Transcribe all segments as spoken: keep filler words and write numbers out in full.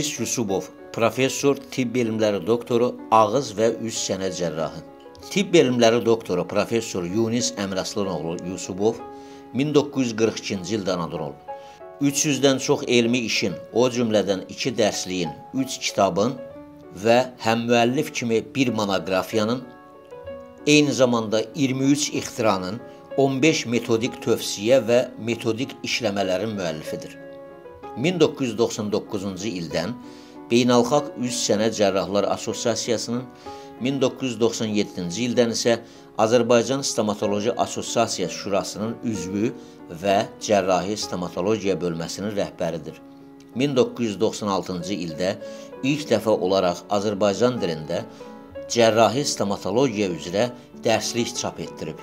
Yunis Yusubov, professor, tibb elmləri doktoru, ağız və üz çənə cərrahı. Tibb elmləri doktoru, professor Yunis Əmraslanoğlu Yusubov min doqquz yüz qırx ikinci ildə anadan olub. üç yüzdən çox elmi işin, o cümlədən iki dərsliyin, üç kitabın və həm müəllif kimi bir monoqrafiyanın, eyni zamanda iyirmi üç ixtiranın, on beş metodik tövsiyə və metodik işləmələrin müəllifidir. min doqquz yüz doxsan doqquzuncu ildən Beynəlxalq Üz Çənə Cərrahlar Assosiasiyasının, min doqquz yüz doxsan yeddinci ildən isə Azərbaycan Stomatoloji Assosiasiya Şurasının üzvü və Cərrahi Stomatologiya bölməsinin rəhbəridir. min doqquz yüz doxsan altıncı ildə ilk dəfə olaraq Azərbaycan dilində Cərrahi Stomatologiya üzrə dərslik çap etdirib.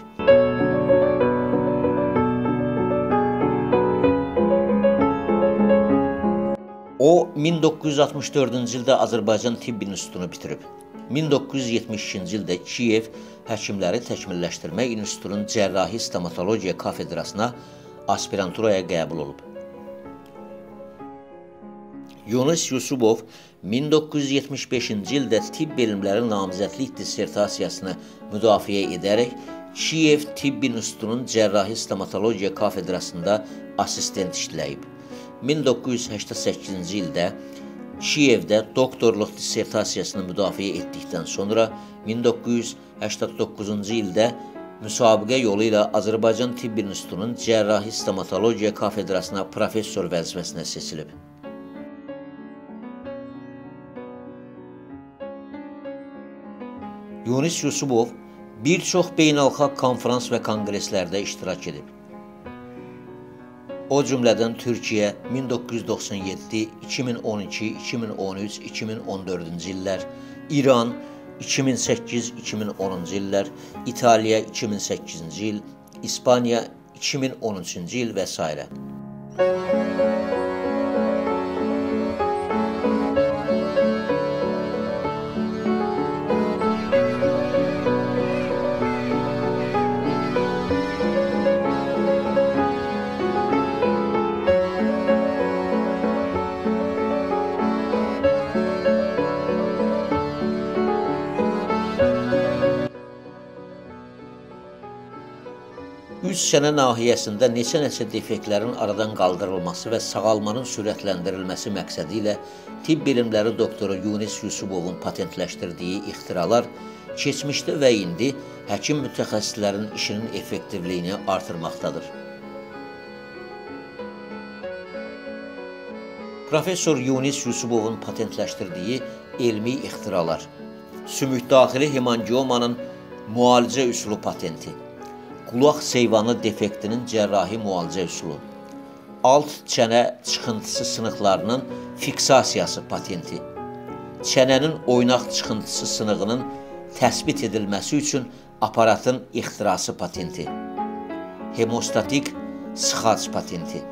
O, min doqquz yüz altmış dördüncü ildə Azərbaycan Tibb İnstitutunu bitirib. min doqquz yüz yetmiş ikinci ildə Kiyev Həkimləri Təkmilləşdirmə İnstitutunun Cərrahi Stomatologiya kafedrasına aspiranturaya qəbul olub. Yunis Yusubov min doqquz yüz yetmiş beşinci ildə tibb elmləri namizədlik dissertasiyasını müdafiə edərək Kiyev Tibb İnstitutunun Cərrahi Stomatologiya kafedrasında asistent işləyib. min doqquz yüz səksən səkkizinci ildə Kiyevdə doktorluq dissertasiyasını müdafiə etdikdən sonra min doqquz yüz səksən doqquzuncu ildə müsabiqə yolu ilə Azərbaycan Tibb İnstitutunun Cərrahi Stomatologiya kafedrasına professor vəzifəsinə seçilib. Yunis Yusubov bir çox beynəlxalq konferans və konqreslərdə iştirak edib. O cümlədən Türkiyə min doqquz yüz doxsan yeddi, iki min on iki, iki min on üç, iki min on dördüncü illər, İran iki min səkkiz, iki min onuncu illər, İtaliya iki min səkkizinci il, İspaniya iki min on üçüncü il və s. Üz çənə nahiyəsində neçə-neçə defektlərin aradan qaldırılması və sağalmanın sürətləndirilməsi məqsədi ilə tibb elmləri doktoru Yunis Yusubovun patentləşdirdiyi ixtiralar keçmişdə və indi həkim mütəxəssislərin işinin effektivliyini artırmaqdadır. Professor Yunis Yusubovun patentləşdirdiyi elmi ixtiralar: sümükdaxili hemangiomanın müalicə üsulu patenti, qulaq seyvanı defektinin cərrahi müalicə üsulu, alt çənə çıxıntısı sınıqlarının fiksasiyası patenti, çənənin oynaq çıxıntısı sınığının təsbit edilməsi üçün aparatın ixtirası patenti, hemostatik sıxac patenti.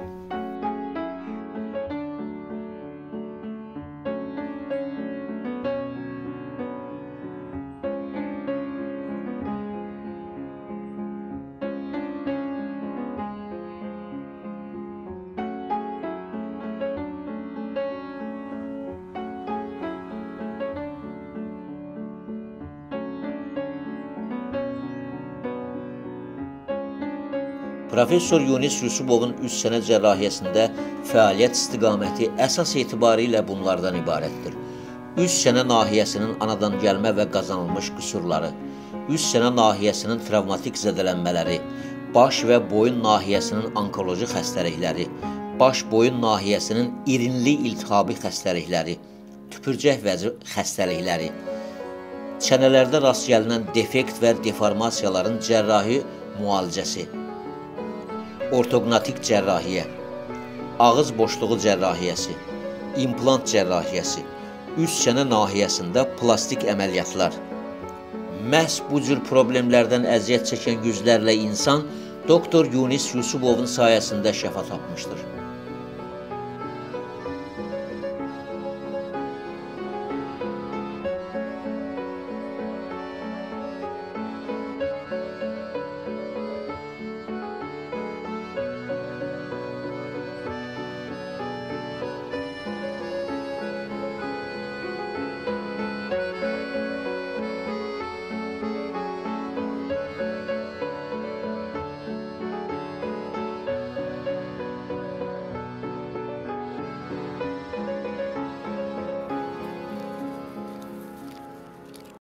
Professor Yunis Yusubovun üz çənə cərrahiyyəsində fəaliyyət istiqaməti əsas etibarilə bunlardan ibarətdir. Üz çənə nahiyəsinin anadan gəlmə və qazanılmış qüsurları, üz çənə nahiyəsinin travmatik zədələnmələri, baş və boyun nahiyəsinin onkoloji xəstəlikləri, baş-boyun nahiyəsinin irinli iltihabi xəstəlikləri, tüpürcək vəzi xəstəlikləri, çənələrdə rast gəlinən defekt və deformasiyaların cərrahi müalicəsi, ortoqnatik cərrahiyyə, ağız boşluğu cərrahiyyəsi, implant cərrahiyyəsi, üz çənə nahiyəsində plastik əməliyyatlar. Məhz bu cür problemlərdən əziyyət çəkən yüzlərlə insan doktor Yunis Yusubovun sayəsində şəfa tapmışdır.